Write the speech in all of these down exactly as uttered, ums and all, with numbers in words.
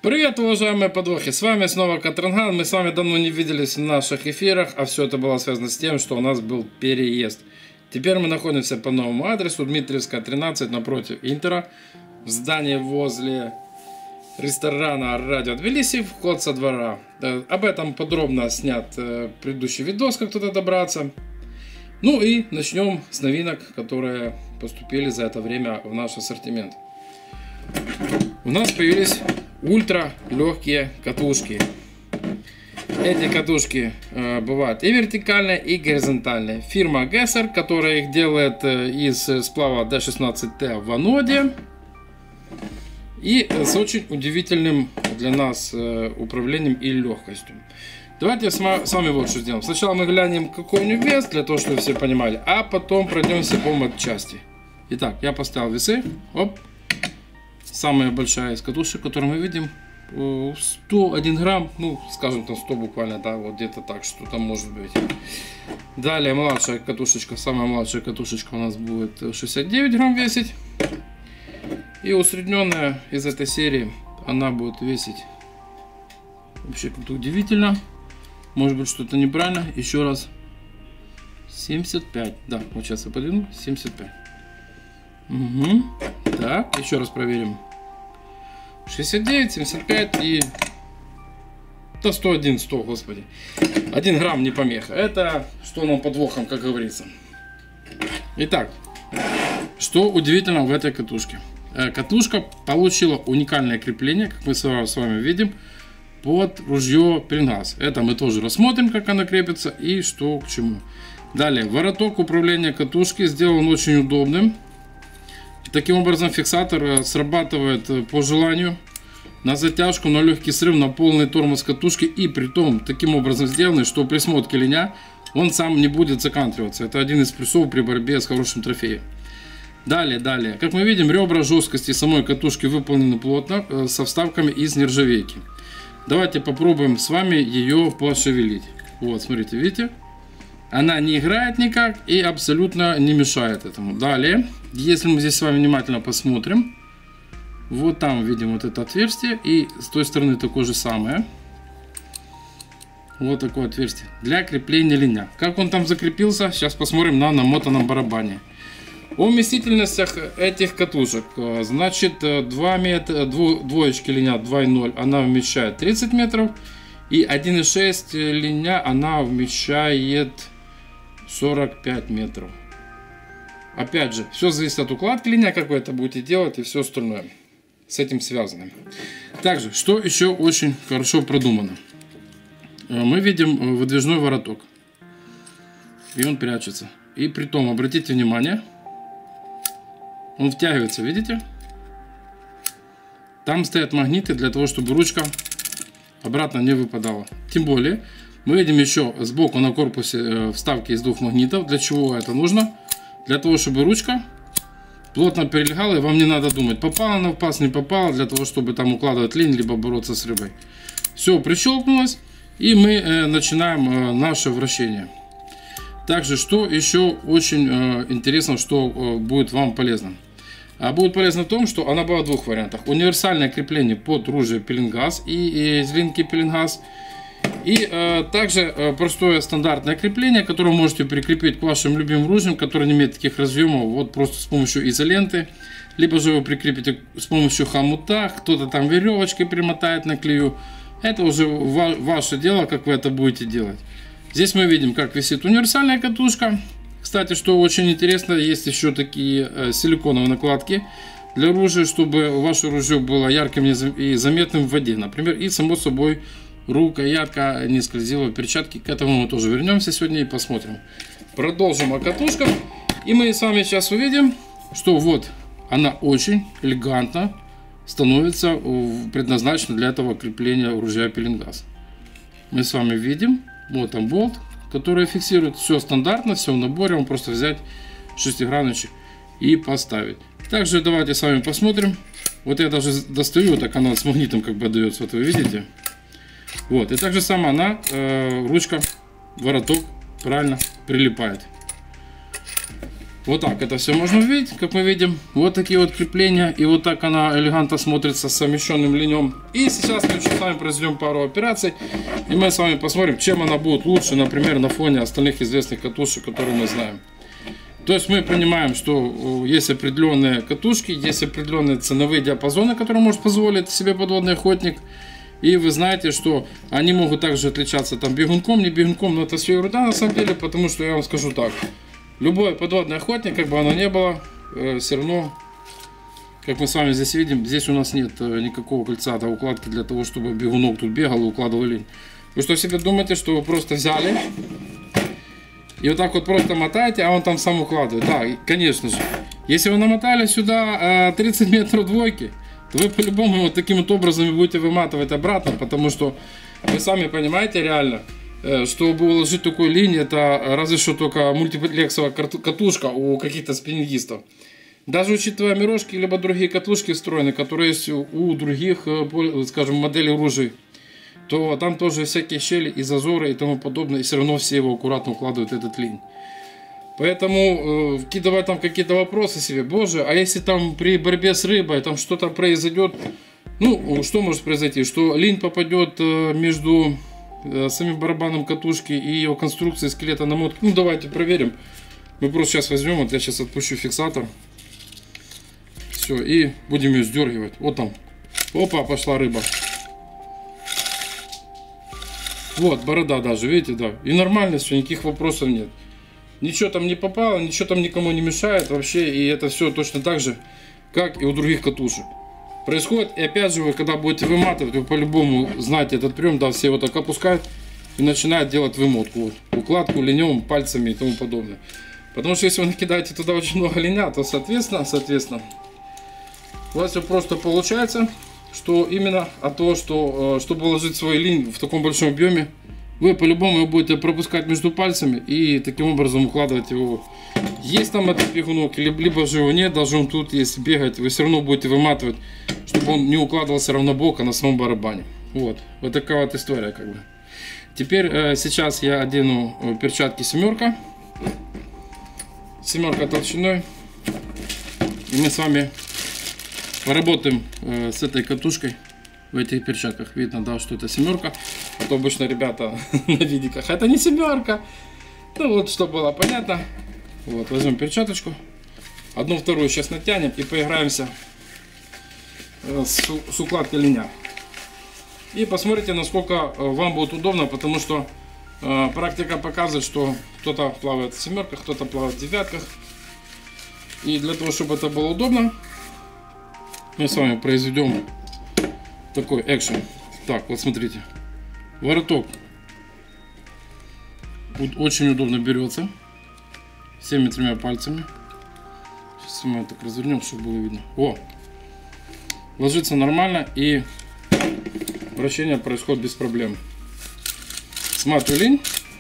Привет, уважаемые подвохи! С вами снова Катранган. Мы с вами давно не виделись в наших эфирах, а все это было связано с тем, что у нас был переезд. Теперь мы находимся по новому адресу, Дмитриевская, тринадцать, напротив Интера, в здании возле ресторана Радио Тбилиси, вход со двора. Об этом подробно снят предыдущий видос, как туда добраться. Ну и начнем с новинок, которые поступили за это время в наш ассортимент. У нас появились ультра легкие катушки. Эти катушки э, бывают и вертикальные, и горизонтальные. Фирма Gesser, которая их делает э, из сплава ди шестнадцать тэ в аноде. И э, с очень удивительным для нас э, управлением и легкостью. Давайте с вами вот что сделаем. Сначала мы глянем, какой у него вес, для того, чтобы все понимали. А потом пройдемся по матчасти. Итак, я поставил весы. Оп. Самая большая из катушек, которую мы видим, сто один грамм, ну, скажем, там сто буквально, да, вот где-то так, что там может быть. Далее младшая катушечка, самая младшая катушечка у нас будет шестьдесят девять грамм весить. И усредненная из этой серии, она будет весить, вообще как-то удивительно, может быть что-то неправильно, еще раз, семьдесят пять, да, вот сейчас я подвину, семьдесят пять. Угу. Так, еще раз проверим. шестьдесят девять, семьдесят пять и да, сто один, сто, господи. один грамм не помеха. Это что нам подвохом, как говорится. Итак, что удивительно в этой катушке. Катушка получила уникальное крепление, как мы с вами видим, под ружье пеленгаз. Это мы тоже рассмотрим, как она крепится и что к чему. Далее, вороток управления катушки сделан очень удобным. Таким образом, фиксатор срабатывает по желанию на затяжку, на легкий срыв, на полный тормоз катушки. И при том, таким образом сделанный, что при смотке линя он сам не будет закантриваться. Это один из плюсов при борьбе с хорошим трофеем. Далее, далее. Как мы видим, ребра жесткости самой катушки выполнены плотно, со вставками из нержавейки. Давайте попробуем с вами ее пошевелить. Вот, смотрите, видите? Она не играет никак и абсолютно не мешает этому. Далее, если мы здесь с вами внимательно посмотрим, вот там видим вот это отверстие, и с той стороны такое же самое. Вот такое отверстие для крепления линя. Как он там закрепился, сейчас посмотрим на намотанном барабане. О вместительностях этих катушек. Значит, два метра, двоечки линя два и ноль, она вмещает тридцать метров. И один и шесть линя, она вмещает сорок пять метров. Опять же, все зависит от укладки линия, как вы это будете делать, и все остальное с этим связано. Также, что еще очень хорошо продумано. Мы видим выдвижной вороток. И он прячется. И при том, обратите внимание, он втягивается, видите? Там стоят магниты для того, чтобы ручка обратно не выпадала. Тем более, мы видим еще сбоку на корпусе вставки из двух магнитов. Для чего это нужно? Для того, чтобы ручка плотно прилегала, и вам не надо думать, попала она в паз, не попала, для того, чтобы там укладывать линь, либо бороться с рыбой. Все прищелкнулось, и мы э, начинаем э, наше вращение. Также, что еще очень э, интересно, что э, будет вам полезно. А будет полезно в том, что она была в двух вариантах. Универсальное крепление под ружье пеленгаз и, и злинки пеленгаз. И э, также э, простое стандартное крепление, которое вы можете прикрепить к вашим любимым ружьям, которые не имеют таких разъемов, вот просто с помощью изоленты. Либо же вы прикрепите с помощью хомута, кто-то там веревочкой примотает на клею. Это уже ва ваше дело, как вы это будете делать. Здесь мы видим, как висит универсальная катушка. Кстати, что очень интересно, есть еще такие э, силиконовые накладки для ружья, чтобы ваше ружье было ярким и заметным в воде, например. И само собой рукоятка не скользила в перчатки. К этому мы тоже вернемся сегодня и посмотрим. Продолжим о катушках. И мы с вами сейчас увидим, что вот она очень элегантно становится предназначена для этого крепления ружья пеленгаз. Мы с вами видим, вот там болт, который фиксирует. Все стандартно, все в наборе. Вам просто взять шестигранничек и поставить. Также давайте с вами посмотрим. Вот я даже достаю, так она с магнитом как бы дается. Вот вы видите. Вот, и также сама она, э, ручка, вороток правильно прилипает. Вот так это все можно увидеть, как мы видим. Вот такие вот крепления. И вот так она элегантно смотрится с совмещенным линем. И сейчас мы еще с вами произведем пару операций. И мы с вами посмотрим, чем она будет лучше, например, на фоне остальных известных катушек, которые мы знаем. То есть мы понимаем, что есть определенные катушки, есть определенные ценовые диапазоны, которые может позволить себе подводный охотник. И вы знаете, что они могут также отличаться там бегунком, не бегунком, но это все ерунда на самом деле, потому что я вам скажу так. Любой подводный охотник, как бы оно ни было, э, все равно, как мы с вами здесь видим, здесь у нас нет э, никакого кольца до укладки для того, чтобы бегунок тут бегал и укладывал линь. Вы что себе думаете, что вы просто взяли и вот так вот просто мотаете, а он там сам укладывает? Да, конечно же. Если вы намотали сюда э, тридцать метров двойки, то вы по-любому вот таким вот образом будете выматывать обратно, потому что вы сами понимаете реально, э, чтобы уложить такую линию, это разве что только мультиплексовая катушка у каких-то спиннингистов. Даже учитывая мирошки, либо другие катушки встроенные, которые есть у других, э, скажем, моделей ружей, то там тоже всякие щели и зазоры и тому подобное, и все равно все его аккуратно укладывают в этот линь. Поэтому э, кидывать там какие-то вопросы себе, боже, а если там при борьбе с рыбой там что-то произойдет, ну, что может произойти, что линь попадет э, между э, самим барабаном катушки и его конструкцией скелета намотки. Ну, давайте проверим. Мы просто сейчас возьмем, вот я сейчас отпущу фиксатор. Все, и будем ее сдергивать. Вот там, опа, пошла рыба. Вот, борода даже, видите, да. И нормально все, никаких вопросов нет. Ничего там не попало, ничего там никому не мешает вообще. И это все точно так же, как и у других катушек. Происходит, и опять же, вы когда будете выматывать, вы по-любому знаете этот прием, да, все вот так опускают и начинают делать вымотку. Вот, укладку линем, пальцами и тому подобное. Потому что если вы накидаете туда очень много линя, то соответственно, соответственно, у вас все просто получается, что именно от того, что чтобы уложить свой линь в таком большом объеме, вы по-любому его будете пропускать между пальцами и таким образом укладывать его. Есть там этот бегунок, либо же его нет, даже он тут есть бегать, вы все равно будете выматывать, чтобы он не укладывался равнобоко на самом барабане. Вот, вот такая вот история как бы. Теперь э, сейчас я одену перчатки семерка, семерка толщиной, и мы с вами поработаем э, с этой катушкой. В этих перчатках видно, да, что это семерка. А то обычно ребята на видиках, это не семерка. Ну вот, чтобы было понятно. Вот, возьмем перчаточку. Одну, вторую сейчас натянем и поиграемся с, с укладкой линя. И посмотрите, насколько вам будет удобно, потому что э, практика показывает, что кто-то плавает в семерках, кто-то плавает в девятках. И для того, чтобы это было удобно, мы с вами произведем такой экшен. Так, вот смотрите. Вороток очень удобно берется всеми тремя пальцами. Сейчас мы так развернем, чтобы было видно. О! Ложится нормально и вращение происходит без проблем. Сматываю линь.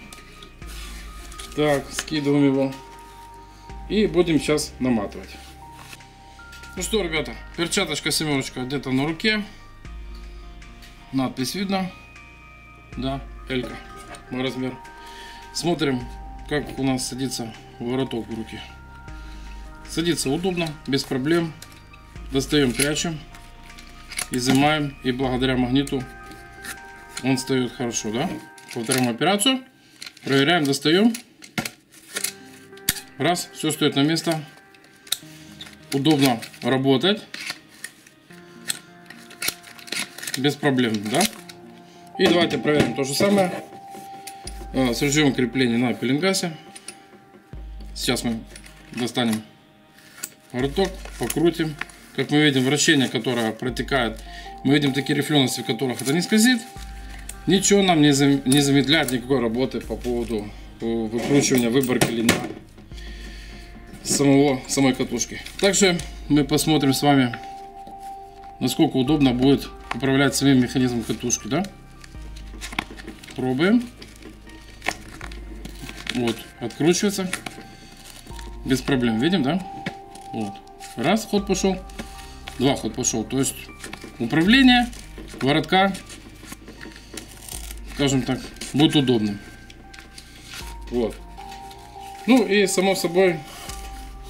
Так, скидываем его. И будем сейчас наматывать. Ну что, ребята, перчаточка семерочка где-то на руке. Надпись видно. Да, Элька, мой размер. Смотрим, как у нас садится вороток в руки. Садится удобно, без проблем. Достаем, прячем, изымаем, и благодаря магниту он встает хорошо, да? Повторяем операцию, проверяем, достаем. Раз, все стоит на место. Удобно работать. Без проблем, да? И давайте проверим то же самое. С режимом крепления на пеленгасе. Сейчас мы достанем вороток, покрутим. Как мы видим, вращение, которое протекает, мы видим такие рифлености, в которых это не скользит. Ничего нам не замедляет никакой работы по поводу выкручивания, выборки линя самого, самой катушки. Также мы посмотрим с вами, насколько удобно будет управлять самим механизмом катушки, да? Пробуем. Вот, откручивается без проблем, видим, да? Вот. Раз ход пошел, два ход пошел. То есть управление воротка, скажем так, будет удобным. Вот. Ну и само собой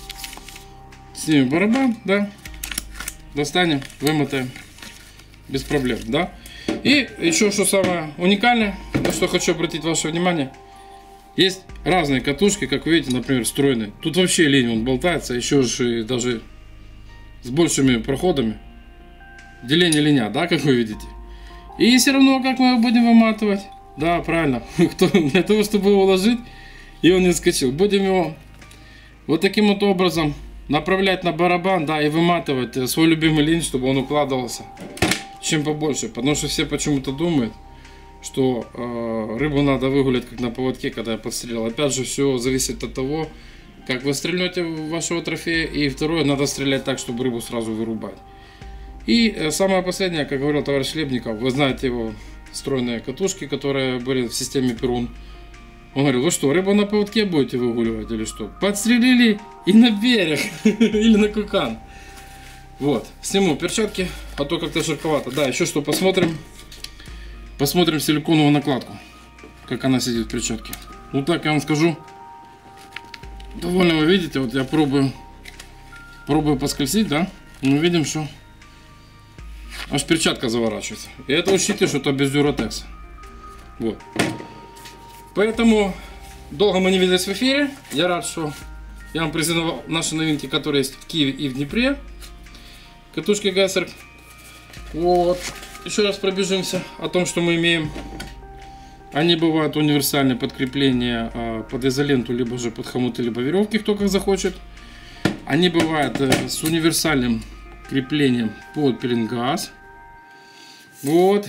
Снимем барабан, да, достанем, вымотаем, без проблем, да. И еще что самое уникальное, на что хочу обратить ваше внимание, есть разные катушки, как вы видите, например, встроенные. Тут вообще лень, он болтается, еще же даже с большими проходами. Деление линя, да, как вы видите. И все равно, как мы его будем выматывать, да, правильно, для того, чтобы его уложить, и он не скочил, будем его вот таким вот образом направлять на барабан, да, и выматывать свой любимый линь, чтобы он укладывался чем побольше. Потому что все почему-то думают, что э, рыбу надо выгулять как на поводке, когда я подстрелил. Опять же, все зависит от того, как вы стрельнете вашего трофея. И второе, надо стрелять так, чтобы рыбу сразу вырубать. И э, самое последнее, как говорил товарищ Хлебников, вы знаете его встроенные катушки, которые были в системе Перун. Он говорил: вы что, рыбу на поводке будете выгуливать или что? Подстрелили и на берег или на кукан. Вот, сниму перчатки, а то как-то жарковато. Да, еще что, посмотрим. Посмотрим силиконовую накладку, как она сидит в перчатке. Вот так я вам скажу. Довольно вы видите, вот я пробую, пробую поскользить, да. Мы видим, что аж перчатка заворачивается. И это учтите, что это без дюратекса. Вот. Поэтому долго мы не виделись в эфире. Я рад, что я вам презентовал наши новинки, которые есть в Киеве и в Днепре. Катушки Гайсер. Вот. Еще раз пробежимся о том, что мы имеем. Они бывают универсальные подкрепления под изоленту, либо же под хомуты, либо веревки, кто как захочет. Они бывают с универсальным креплением под пеленгаз. Вот.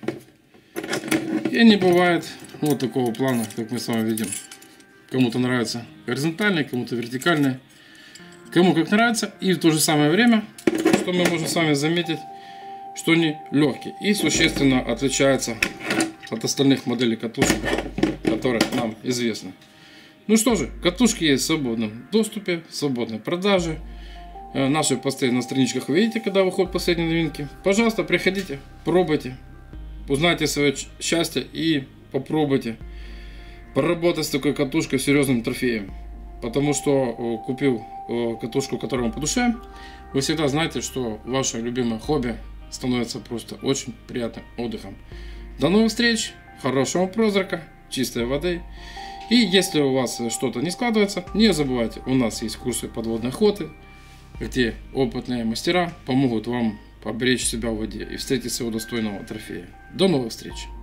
И они бывают вот такого плана, как мы с вами видим. Кому-то нравится горизонтальные, кому-то вертикальные. Кому как нравится. И в то же самое время, что мы можем с вами заметить, что они легкие и существенно отличаются от остальных моделей катушек, которые нам известны. Ну что же, катушки есть в свободном доступе, в свободной продаже. Наши посты на страничках вы видите, когда выходят последние новинки. Пожалуйста, приходите, пробуйте, узнайте свое счастье и попробуйте поработать с такой катушкой, серьезным трофеем. Потому что, купив катушку, которая вам по душе, вы всегда знаете, что ваше любимое хобби становится просто очень приятным отдыхом. До новых встреч, хорошего прозрака, чистой воды. И если у вас что-то не складывается, не забывайте, у нас есть курсы подводной охоты, где опытные мастера помогут вам поберечь себя в воде и встретить своего достойного трофея. До новых встреч!